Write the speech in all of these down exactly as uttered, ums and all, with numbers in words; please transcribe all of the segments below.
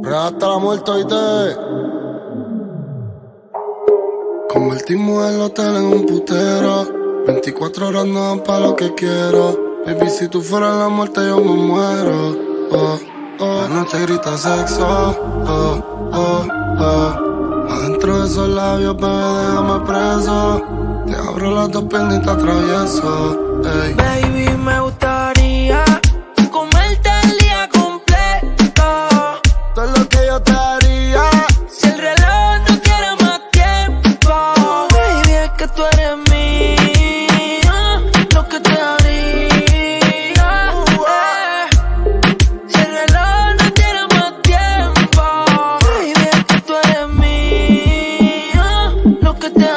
Hasta la muerte hoy te convertimos el hotel en un putero. veinticuatro horas no dan pa' lo que quiero. Baby, si tú fueras la muerte yo me muero. Oh, oh. La noche grita sexo. Oh, oh, oh. Adentro de esos labios, bebé, déjame preso. Te abro las dos piernas y te atravieso. Ey. Baby, me gustaría comerte el día completo. Todo lo que yo te haría. Si el reloj no quiere más tiempo. Baby, es que tú eres mía. Lo que te haría. eh. Si el reloj no tiene más tiempo. Baby, es que tú eres mía. Lo que te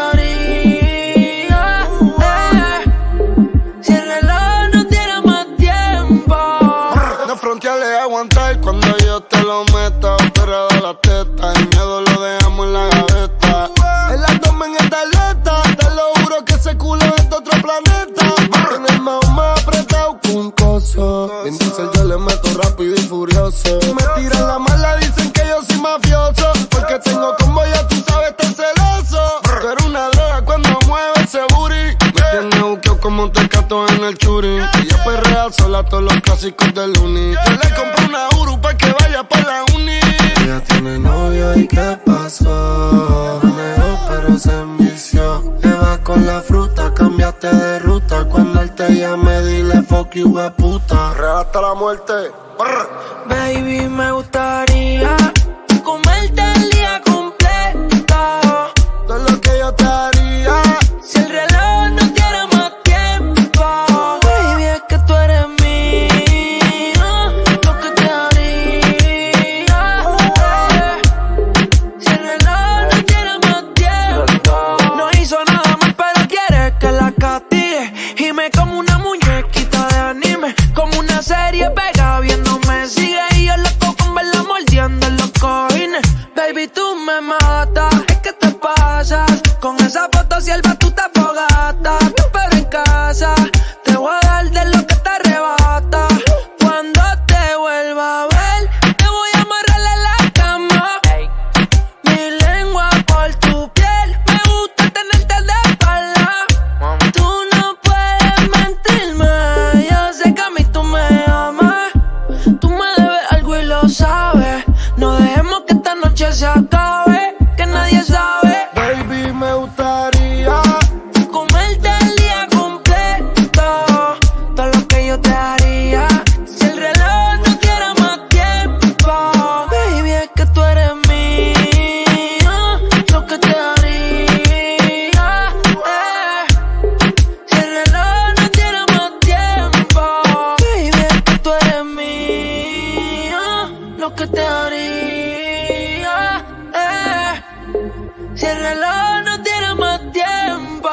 haría. eh. Si el reloj no tiene más tiempo. No fronteales aguantar cuando yo te lo meta. Pero de la teta, el miedo lo dejamos en la gaveta. El abdomen es de atleta. Te lo juro que ese culo es de otro planeta. En el mao más apretado que un coso. En diesel yo le meto rápido y furioso. Me tiran la mala, dicen que yo soy mafioso. Porque tengo combo, ya tú sabes, estar celoso. Tú eres una droga cuando mueve ese booty. Me tiene buqueo como un tecato en el churi. Y yo perrea sola todos los clásicos del uni. Yo le compré una Uru pa' que vaya pa' la uni. Ella tiene novio y ¿qué pasó? Manejó pero se envició. Te vas con la fruta, cambiaste de ruta. Cuando él te llame dile fuck you, we puta. Real hasta la muerte. Brr. Baby, me gustaría comerte el día completo. Todo lo que yo te haría. Si el reloj no tiene más tiempo. Baby, es que tú eres mía. Lo que te haría. eh. Si el reloj no tiene más tiempo. No hizo nada más, pero quiere que la castigue. Y me como una muñequita de anime. Como una serie pega viéndome. Sigue y yo loco con verla mordiendo en los cojines. Baby, tú me matas. Es que te pasas. Con esa foto sierva tú te fogatas. No espero en casa. Te voy a dar de lo que te arrebata. Cuando te vuelva a ver, te voy a amarrar en la cama. Mi lengua por tu piel. Me gusta tenerte de espalda. Tú no puedes mentirme. Yo sé que a mí tú me amas. Tú me debes algo y lo sabes. No dejemos que esta noche se acabe. Que nadie sabe. Baby, me gustaría Comerte el día completo. Todo lo que yo te haría. Si el reloj no quiere más tiempo. Baby, es que tú eres mía. Lo que te haría. eh. Si el reloj no tiene más tiempo. Baby, es que tú eres mía. Lo que te haría. eh. Si el reloj no tiene más tiempo.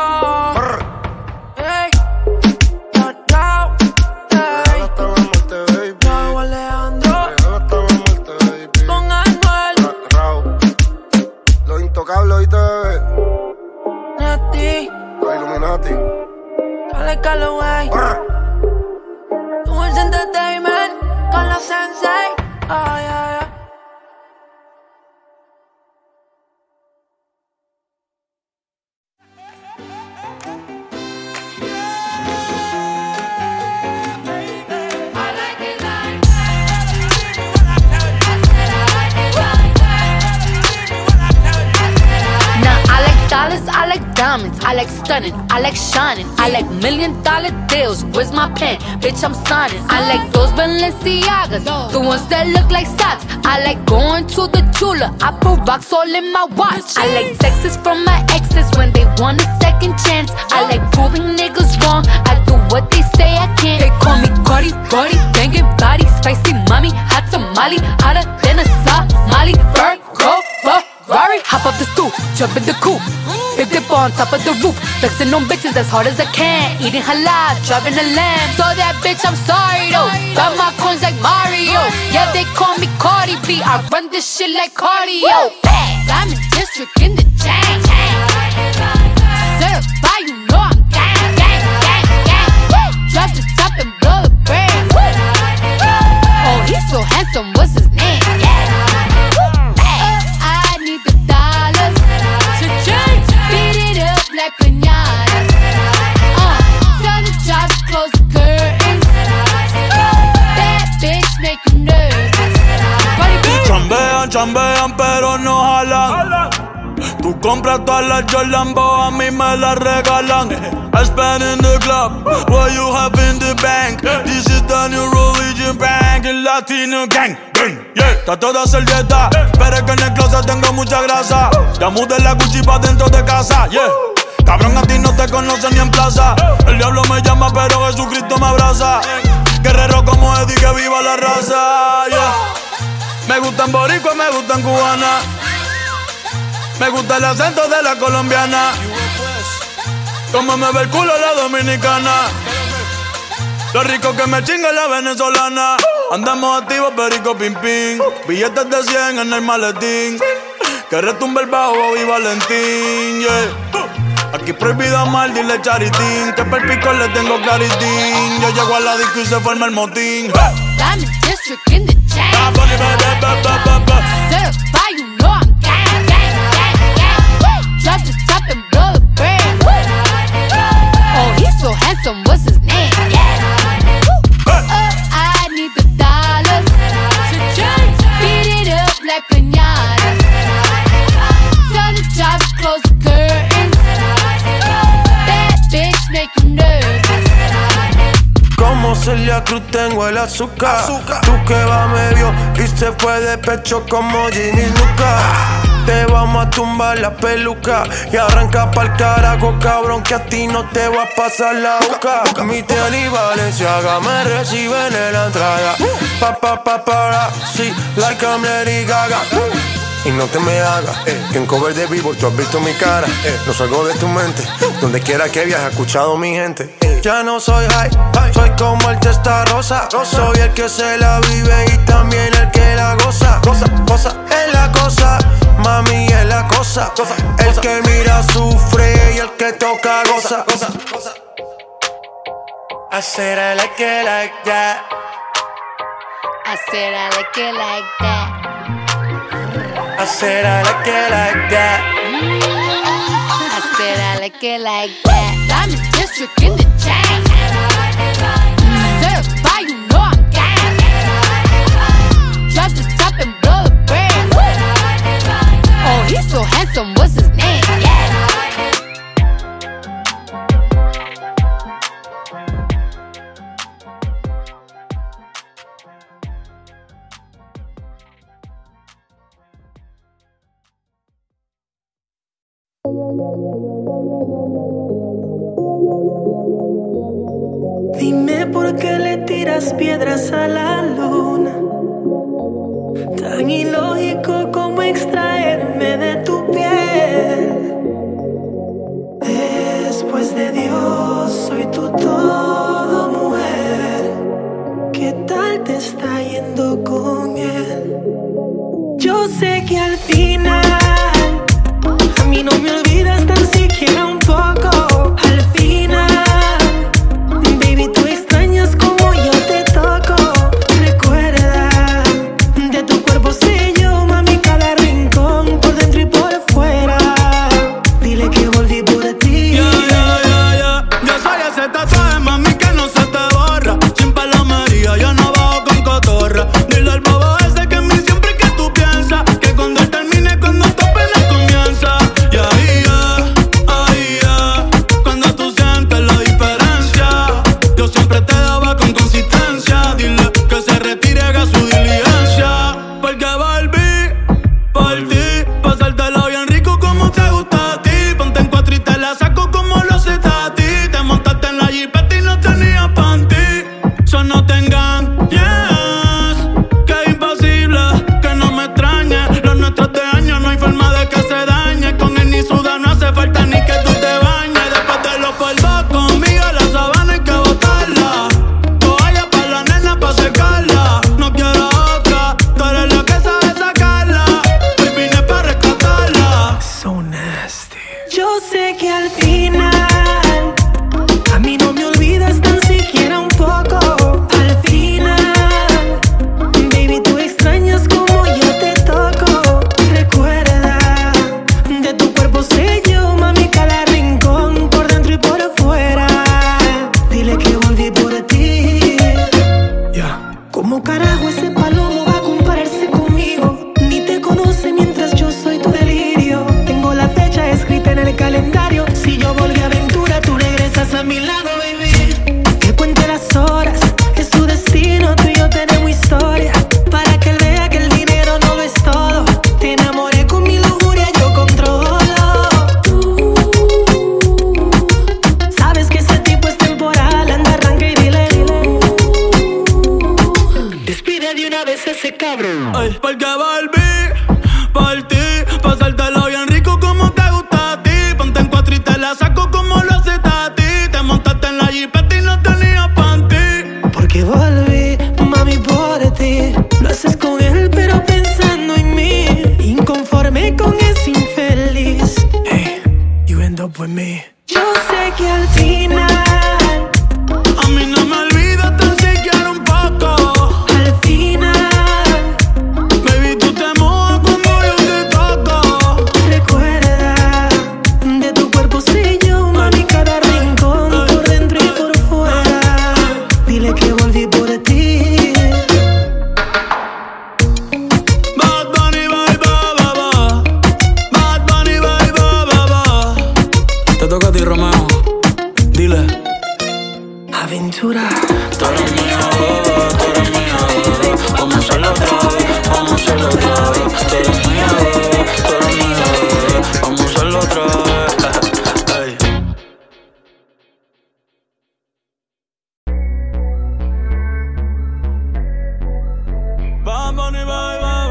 Ey, no, no, Real ey. hasta la muerte, baby. Raúl Alejandro Real hasta la muerte, baby. con Anuel, Ra- Raúl. Los intocables, ¿oíste, bebé? Nati, Los Illuminati. Cale Calloway, Brr. Tools Entertainment con los Sensei. Oh, yeah, yeah. Now I like dollars, I like diamonds, I like stunning, I like shining, I like million dollar deals. Where's my pen? Bitch, I'm signing. I like those Balenciagas, the ones that look like socks. I like going to the Tula, I put rocks all in my watch. I like texts from my exes when they want a second chance. I like proving niggas wrong, I do what they say I can't. They call me Cardi, Cardi, banging body, spicy mommy, hot tamale, hotter than a Somali. Virgo, Ferrari, hop up the stoop, jump in the coupe. Big dip on top of the roof, flexing on bitches as hard as I can. Eating halal, driving a lamb. So that bitch, I'm sorry though. Got my coins like Mario. Yeah, they call me Cardi B. I run this shit like cardio. Diamond district in the chain. Certified, you know I'm gang, gang, gang, gang. Drop the top and blow the brand. Oh, he's so handsome, what's his name? Yeah. chambean pero no jalan. Tú compras todas las Jordan, a mí me las regalan. I spend in the club, what you have in the bank. This is the new religion bank, el Latino gang. Yeah, trato de hacer dieta, pero es que en el closet tengo mucha grasa. Ya mudé la Gucci pa' dentro de casa, yeah. Cabrón, a ti no te conocen ni en plaza. El diablo me llama, pero Jesucristo me abraza. Guerrero como Eddie, que viva la raza, yeah. Me gustan boricua, me gustan cubana. Me gusta el acento de la colombiana. Como me ve el culo la dominicana. Lo rico que me chinga la venezolana. Andamos activos, perico, pim, pim. Billetes de cien en el maletín. Que retumbe el bajo y Valentín, yeah. Aquí prohibido amar, dile charitín. Que per pico le tengo claritín. Yo llego a la disco y se forma el motín. Diamond District in the chain. Certified, you know I'm gang, gang, gang, gang. Drop the top and blow the brand. Oh, he's so handsome, what's his name? Yeah. Oh, I need the dollars. Beat it up like piñata. Tell the job to close the curtains. Bad bitch make you nervous. Como Celia Cruz tengo el azúcar. azúcar. Tú que va medio y se fue de pecho como Ginny Luca. Te vamos a tumbar la peluca y arranca pa'l carajo, cabrón, que a ti no te va a pasar la boca. Mi tele y Valenciaga me reciben en la entrada. Pa, pa, pa, para, sí, like I'm Lady Gaga. Y no te me hagas, eh, que en cover de Billboard tú has visto mi cara, eh, no salgo de tu mente, donde quiera que viajes, escuchado mi gente. eh. Ya no soy high, soy como el testa rosa. Soy el que se la vive y también el que la goza. Goza, goza, es la cosa, mami es la cosa. Goza, el goza. Que mira sufre y el que toca goza. Goza, goza. I said I like it like that. I said I like it like that. I said I like it like that. I said I like it like that. Diamond District in the chain. Certified, you know I'm gang. Drop the top and blow the brand. Oh, he's so handsome, what's his name? Yeah. Dime por qué le tiras piedras a la luna. Tan ilógico como extraerme de tu piel. Después de Dios, soy tu todo, mujer. ¿Qué tal te está yendo con él? Yo sé que al final a mí no me olvidas tan siquiera un poco. Al final Dile al bobo ese que en mí siempre que tú piensas, que con qué, cabrón? Ay, porque volví por ti, pasártelo bien rico como te gusta a ti. Ponte en cuatro y te la saco como lo haces a ti. Te montaste en la jipeta y no tenías panty. Porque volví, mami, por ti. Lo haces con él, pero pensando en mí. Inconforme con ese infeliz. Hey, you end up with me. Yo sé que al final A mí no me olvidas tan siquiera un poco. Al final, Baby, tú te mojas cuando yo te toco. recuerda, de tu cuerpo sé yo, mami, cada rincón, por dentro y por fuera. Dile que volví por ti. Bad Bunny, bye, bye, bye, bye. Bad Bunny, bye, bye, bye, bye. Te toca a ti, Romeo. Dile. Aventura. Tú eres mía, bebé, tú eres mía, bebé. Vamos a hacerlo otra vez, vamos a hacerlo otra vez. Tú eres mía, bebé, tú eres mía, bebé. Vamos a hacerlo otra vez. Ey. Bad Bunny, bye, bye,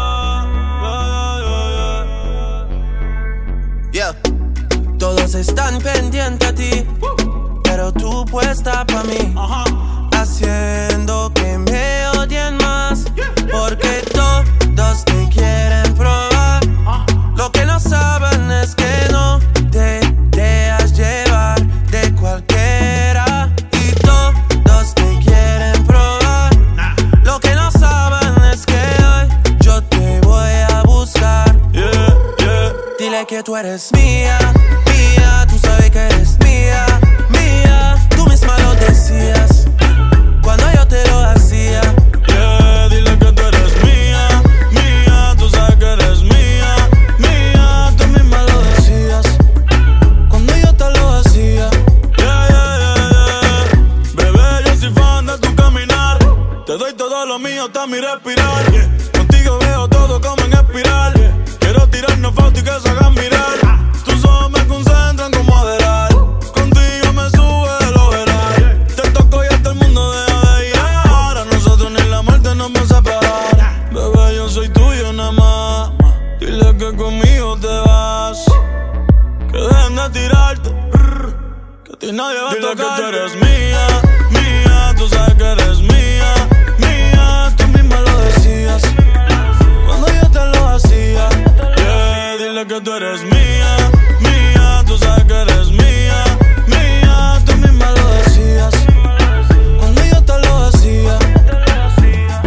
bye, bye. Yeah. Todos están pendientes a ti, pero tú puesta pa' mí, Ajá. haciendo que me odien más, porque todos te quieren probar. Lo que no saben es que no te dejas llevar de cualquiera, y todos te quieren probar. Lo que no saben es que hoy yo te voy a buscar. Yeah, yeah. Dile que tú eres mía, mía, tú sabes que eres mía, mía. Tú misma lo decías cuando yo te lo hacía. Yeah, dile que tú eres mía, mía. Tú sabes que eres mía, mía. Tú misma lo decías cuando yo te lo hacía. Yeah, yeah, yeah, yeah. Bebé, yo soy fan de tu caminar. Te doy todo lo mío hasta mi respirar. Contigo veo todo como en espiral. Quiero tirarnos fotos y que se hagan mirar. Tus ojos me concentran como adelar. Contigo me sube el overall. Te toco y hasta el mundo deja de llegar. A nosotros ni la muerte nos va a separar. Bebé, yo soy tuyo nada más. Dile que conmigo te vas. Que dejen de tirarte. Que a ti nadie va a tocar. Dile que tú eres mía, mía. Tú sabes que eres mía, mía. Tú misma lo decías cuando yo te lo hacía. Yeah, dile que tú eres mía, mía. Tú sabes que eres mía, mía. Tú misma lo decías cuando yo te lo hacía.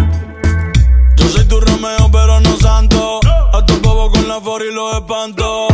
Yo soy tu Romeo pero no santo. A tu bobo con la for y los espanto.